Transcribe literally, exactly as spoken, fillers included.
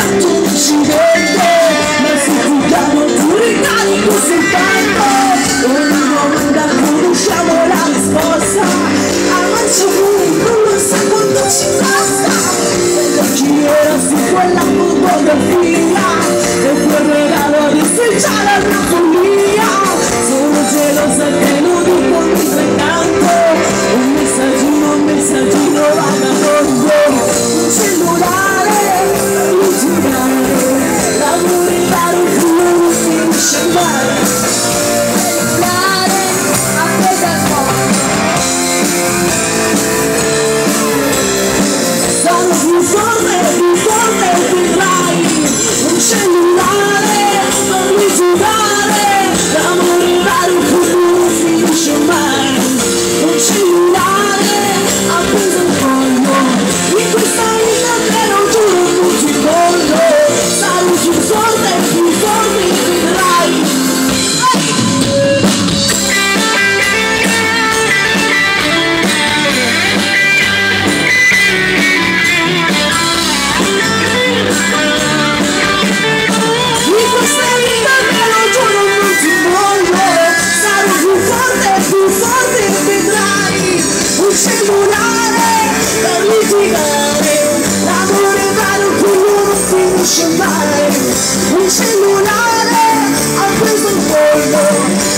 diventato un incidente, ma se ti chiamo tu ricarico soltanto. Ogni domanda conosciamo la risposta, al manciamento non sa quanto ci costa. E chi era su quella fotografia, e quel regalo adesso già la mia follia. Sono gelosa che lo dico mentre canto, un messaggino, un messaggino vagabondo. Un cellulare, un girare, l'amore vero più non finisce mai. Sono più forte, più forte, vedrai. Un cellulare, non mi giurare, l'amore vero più non finisce mai. Un cellulare, ha preso il foglio, in questa vita che non giuro non ti voglio. Sarai più forte, più forte, vedrai. Un cellulare, ha preso il foglio,